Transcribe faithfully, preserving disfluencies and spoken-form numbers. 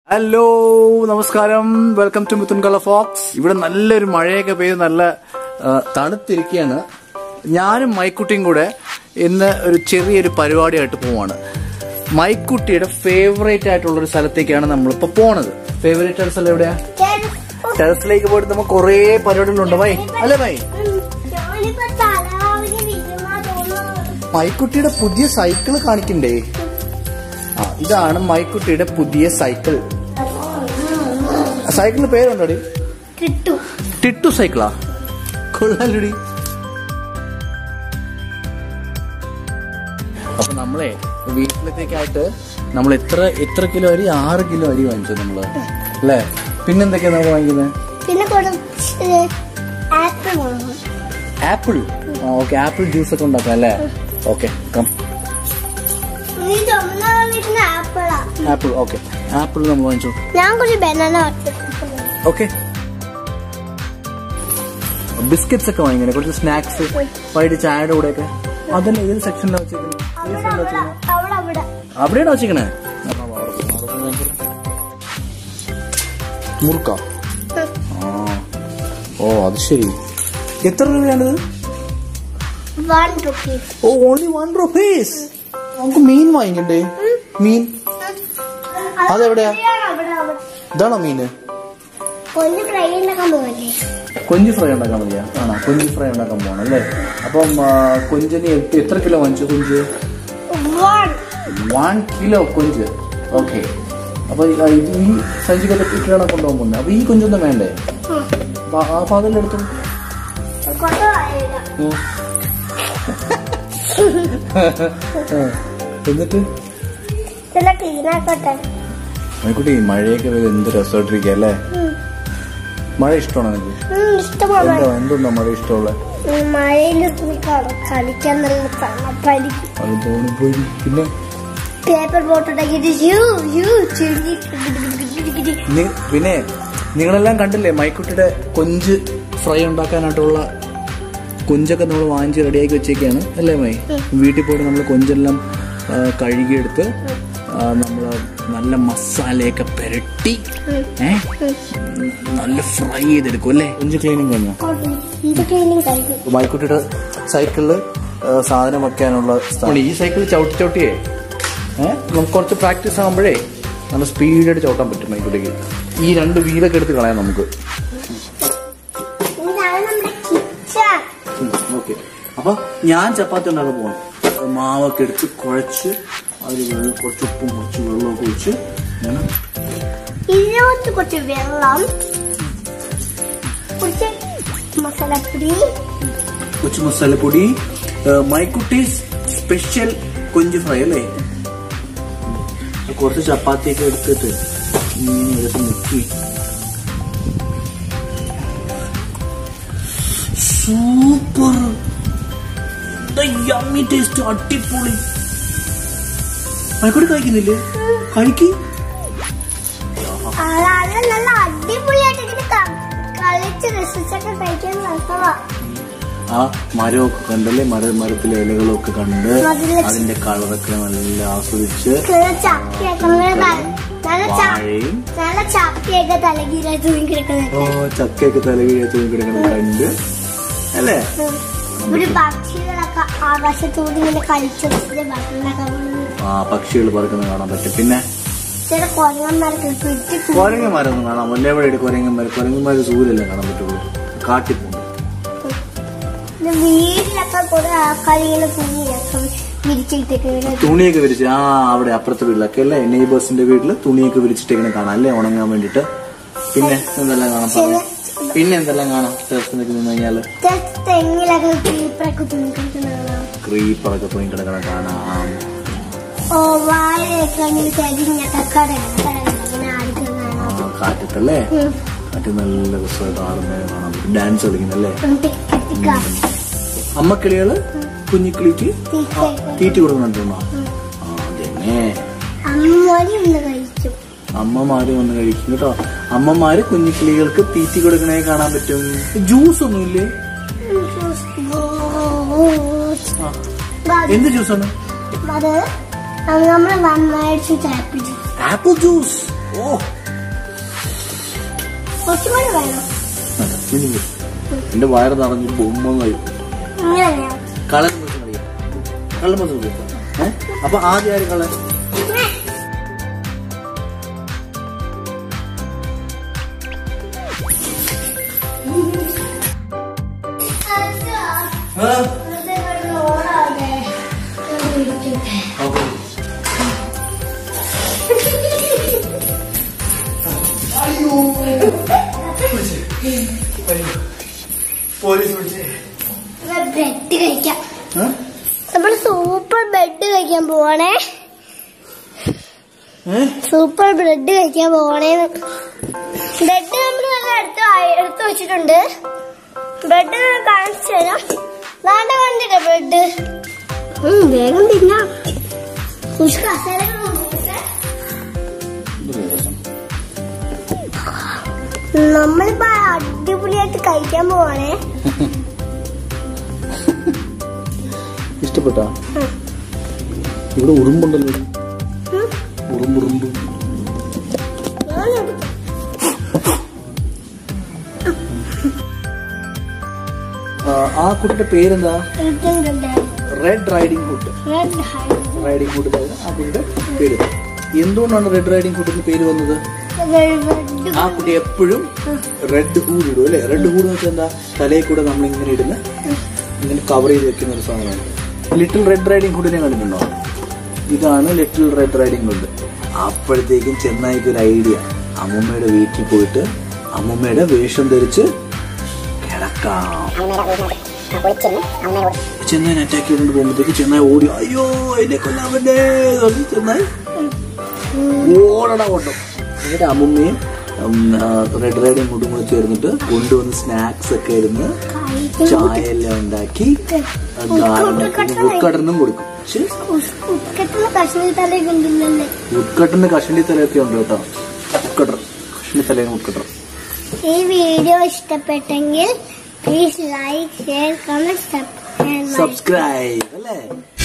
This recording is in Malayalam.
ഹലോ നമസ്കാരം, welcome to Mithun colour folks. ഇവിടെ നല്ലൊരു മഴയൊക്കെ പെയ്ത് നല്ല തണുത്തിരിക്കുകയാണ്. ഞാനും മൈക്കുട്ടിയും കൂടെ ഇന്ന് ഒരു ചെറിയൊരു പരിപാടിയായിട്ട് പോവാണ്. മൈക്കുട്ടിയുടെ ഫേവറേറ്റ് ആയിട്ടുള്ള ഒരു സ്ഥലത്തേക്കാണ് നമ്മളിപ്പോ പോണത്. ഫേവറേറ്റ് ആയിട്ട് സ്ഥലം എവിടെയാ? ടെറസിലേക്ക് പോയിട്ട് നമുക്ക് കുറെ പരിപാടികളുണ്ട് മൈ, അല്ലേ മൈ? മൈക്കുട്ടിയുടെ പുതിയ സൈക്കിള് കാണിക്കണ്ടേ? ആ, ഇതാണ് മൈക്കുട്ടിയുടെ പുതിയ സൈക്കിൾ. സൈക്കിളിന് പേരുണ്ടോടി? ടിട്ടു സൈക്കിളാ? കൊള്ളാലടി. അപ്പൊ നമ്മളെ വീട്ടിലത്തേക്കായിട്ട് നമ്മൾ എത്ര എത്ര കിലോ അരി? ആറ് കിലോ അരി വാങ്ങിച്ചു നമ്മള്, അല്ലേ? പിന്നെന്തൊക്കെയാ നമ്മൾ വാങ്ങിക്കുന്നത്? ആപ്പിൾ. ഓക്കെ, ആപ്പിൾ ജ്യൂസ് ഒക്കെ ഉണ്ടാക്കാം അല്ലേ? Okay, apple. ഓക്കെ, ആപ്പിൾ നമ്മൾ വാങ്ങിച്ചു. ഓക്കെ, ബിസ്ക്കറ്റ്സ് ഒക്കെ വാങ്ങിക്കണേ, കുറച്ച് സ്നാക്സ് വൈകിട്ട് ചായയുടെ കൂടെ ഒക്കെ. അതന്നെ ഏത് സെക്ഷനിലാണ് വെച്ചിരിക്കുന്നത്? അവിടെയാണോ വെച്ചിരിക്കണേ? മുറുക്ക. ആ, ഓ അത് ശരി. എത്ര രൂപയാണിത്? ഓ, ഓൺലി വൺ റുപ്പീസ്. നമുക്ക് മീൻ വാങ്ങിക്കണ്ടേ? മീൻ അതെവിടെയാ? ഇതാണോ മീന്? കൊഞ്ച് ഫ്രൈ ഉണ്ടാക്കാൻ മതിയാ? ആണോ, കൊഞ്ച് ഫ്രൈ ഉണ്ടാക്കാൻ പോകണം അല്ലേ? അപ്പം കൊഞ്ചിന് എത്ര കിലോ വാങ്ങിച്ചു? കൊഞ്ച് വൺ കിലോ കൊഞ്ച്. ഓക്കെ, അപ്പൊ ഈ സഞ്ചിക്കൊക്കെ ഇട്ടാണ് കൊണ്ടുപോകാൻ പോകുന്നത്. അപ്പൊ ഈ കൊഞ്ചൊന്നും വേണ്ടേ? അപ്പൊ അതെല്ലാം എടുത്തു. എന്നിട്ട് മൈക്കുട്ടി, മഴയൊക്കെ പെയ്ത് എന്ത് രസമായിട്ടിരിക്കുക അല്ലേ? മഴ ഇഷ്ടമാണോ നിനക്ക്? എന്താ എന്തുണ്ടോ മഴ ഇഷ്ടമുള്ള? പിന്നെ പിന്നെ നിങ്ങളെല്ലാം കണ്ടില്ലേ മൈക്കുട്ടിയുടെ കൊഞ്ച് ഫ്രൈ ഉണ്ടാക്കാനായിട്ടുള്ള കൊഞ്ചൊക്കെ നമ്മൾ വാങ്ങിച്ച് റെഡിയാക്കി വെച്ചേക്കാണ് അല്ലേ മൈ? വീട്ടിൽ പോയിട്ട് നമ്മൾ കൊഞ്ചെല്ലാം കഴുകിയെടുത്ത് നമ്മൾ നല്ല മസാലയൊക്കെ പുരട്ടി ഏ നല്ല ഫ്രൈ ചെയ്തെടുക്കും അല്ലേ? കൊഞ്ച് ക്ലീനിങ് കഴിഞ്ഞോ? മൈക്കുട്ടിയുടെ സൈക്കിളില് സാധനം വെക്കാനുള്ള സ്ഥലം. ഈ സൈക്കിൾ ചവിട്ടി ചവിട്ടിയേ ഏഹ് നമുക്ക് കുറച്ച് പ്രാക്ടീസ് ആകുമ്പോഴേ നല്ല സ്പീഡായിട്ട് ചവിട്ടാൻ പറ്റും മൈക്കുട്ടിക്ക്. ഈ രണ്ട് വീലൊക്കെ എടുത്ത് കളയാം നമുക്ക്. ഓക്കെ, അപ്പൊ ഞാൻ ചപ്പാത്തി ഉണ്ടാക്കാൻ പോകണം. മാവൊക്കെ എടുത്ത് കുഴച്ച് അതിൽ വെള്ളം കുറച്ച് ഉപ്പും കുറച്ച് വെള്ളമൊക്കെ ഒഴിച്ച് കുറച്ച് വെള്ളം, കുറച്ച് മസാലപ്പൊടി, കുറച്ച് മസാലപ്പൊടി. മൈക്കുട്ടീസ് സ്പെഷ്യൽ കൊഞ്ച് ഫ്രൈ അല്ലേ? കുറച്ച് ചപ്പാത്തിയൊക്കെ എടുത്തിട്ട് ഇങ്ങനെ മുക്കി സൂപ്പർ യമ്മി ടേസ്റ്റ്, അടിപൊളി. മൈക്കുട്ടി കഴിക്കുന്നില്ലേ? കഴിക്ക്. നല്ല അടിപൊളിയായിട്ട് കളിച്ച് രസിച്ചൊക്കെ കഴിക്കാൻ രസമാ. ആ മരമൊക്കെ കണ്ടല്ലേ? മര മരത്തിലെ ഇലകളൊക്കെ കണ്ട് അതിന്റെ കളറൊക്കെ നല്ല ആസ്വദിച്ച് ചക്കയൊക്കെ തലകീഴായി തൂങ്ങിക്കിടക്കുന്നത്. ഓ, ചക്കയൊക്കെ തലകീഴായി തൂങ്ങിക്കിടക്കുന്നത് കണ്ട് അല്ലേ? ഒരു പക്ഷികളൊക്കെ ആകാശത്തോട് ഇങ്ങനെ കളിച്ചു. ആ, പക്ഷികൾ പറക്കുന്ന കാണാൻ പറ്റും. പിന്നെ കുരങ്ങന്മാരൊന്നും കാണാൻ പറ്റില്ല. എവിടെ കുരങ്ങന്മാർ? കുരങ്ങന്മാര് സൂര്യല്ലേ കാണാൻ പറ്റുള്ളൂ, കാട്ടിപ്പോണ്ട്. വീട്ടിലൊക്കെ കുറെ ആൾക്കാർ ഇങ്ങനെ വിരിച്ചിട്ടേക്ക് തുണിയൊക്കെ വിരിച്ച്. ആ, അവിടെ അപ്പുറത്തെ വീട്ടിലൊക്കെ അല്ലേ, നെയ്ബേഴ്സിന്റെ വീട്ടില് തുണിയൊക്കെ വിരിച്ചിട്ടേക്കിനെ കാണാം അല്ലേ, ഉണങ്ങാൻ വേണ്ടിട്ട്. പിന്നെ എന്തെല്ലാം കാണാം? പിന്നെ എന്തെല്ലാം കാണാം ടെറസിനൊക്കെ നിന്ന് കഴിഞ്ഞാല്? ക്രീപ്പറൊക്കെ തൂങ്ങിക്കിടക്കണ കാണാം. കാറ്റത്തല്ലേ? കാറ്റ് നല്ല രസമായിട്ട് ആടുന്നതിനെ കാണാൻ പറ്റും. ഡാൻസ് കളിക്കുന്നല്ലേ? അമ്മക്കിളികള് കുഞ്ഞിക്കിളിക്ക് തീറ്റി കൊടുക്കുന്നുണ്ടോ? ആ, അതന്നെ. അമ്മമാര് വന്ന് കഴിക്കും കേട്ടോ. അമ്മമാര് കുഞ്ഞിക്കിളികൾക്ക് തീറ്റി കൊടുക്കണേ കാണാൻ പറ്റും. ജ്യൂസ് ഒന്നുമില്ലേ? എന്ത് ജ്യൂസാണ്? നമ്മള് ആപ്പിൾ ജ്യൂസ്. ഓ, കുറച്ചുകൂടെ വേണം. എന്റെ വയറ് നിറഞ്ഞു ബൊമ്മ കഴിക്കും. ഇങ്ങനെയാ കളർ അറിയാം, കള്ളം മതി. ഏഹ് അപ്പൊ ആദ്യം ആര് കളർ? പോലീസ് ബ്രെഡ് കഴിക്കാം. നമ്മൾ സൂപ്പർ ബ്രെഡ് കഴിക്കാൻ പോവാണേ. സൂപ്പർ ബ്രെഡ് കഴിക്കാൻ പോവാണേ. ബ്രെഡ് നമ്മൾ നല്ല എടുത്ത് എടുത്ത് വെച്ചിട്ടുണ്ട്. ബ്രെഡ് കാണിച്ചു തരാം. നാണ്ട കണ്ടില്ല ബ്രെഡ്. വേഗം തിന്നാം. നമ്മളിപ്പോ അടിപൊളിയായിട്ട് കഴിക്കാൻ പോവാണേ. ഇഷ്ടപ്പെട്ടോ? ഇവിടെ ഉറുമ്പുണ്ടല്ലോ, ഉറുമ്പുറുമ്പ്. ആ കുട്ടിയുടെ പേരെന്താ? Red riding hood. Riding hood ആ കുട്ടിയുടെ പേര്. എന്തുകൊണ്ടാണ് റെഡ് റൈഡിംഗ് ഹുഡിന്റെ പേര് വന്നത്? ആ കുട്ടി എപ്പോഴും റെഡ് ഹൂഡ് ഇടും അല്ലെ? റെഡ് ഹൂഡ് എന്ന് വെച്ചാൽ എന്താ? തലയിൽ കൂടെ നമ്മൾ ഇങ്ങനെ ഇടുന്ന, ഇങ്ങനെ കവർ ചെയ്ത് വെക്കുന്ന ഒരു സാധനമാണ്. ലിറ്റിൽ റെഡ് റൈഡിംഗ് ഹുഡിനെ കണ്ടിട്ടുണ്ടോ? ഇതാണ് ലിറ്റിൽ റെഡ് റൈഡിംഗ് ഹുഡ്. അപ്പോഴത്തേക്കും ചെന്നായിക്ക് ഒരു ഐഡിയ. അമ്മൂമ്മയുടെ വീട്ടിൽ പോയിട്ട് അമ്മൂമ്മയുടെ വേഷം ധരിച്ച് കിടക്കാം. ചെന്നായി അറ്റാക്ക് ചെയ്തുകൊണ്ട് പോകുമ്പോഴത്തേക്ക് ചെന്നായി ഓടി, അയ്യോ എന്നെ കൊല്ലാൻ പറ്റേ ചെന്നായി ഓടണ കൊണ്ടു. എന്നിട്ട് അമ്മൂമ്മയും റെഡ് റൈഡിംഗ് ഹുഡും കൂടെ ചേർന്നിട്ട് കൊണ്ടുവന്ന് സ്നാക്സ് ഒക്കെ ഇരുന്ന് ചായ എല്ലാം ഉണ്ടാക്കി ഉൾക്കടനും കൊടുക്കും. ഉൾക്കട്ടന് കഷണ്ടി തലയൊക്കെ ഉണ്ട് കേട്ടോ. ഉൾക്കട്ടർ കഷണ്ടി തലയും ഉൾക്കട്ടർ. ഈ വീഡിയോ ഇഷ്ടപ്പെട്ടെങ്കിൽ please like, share, comment, subscribe അല്ലേ?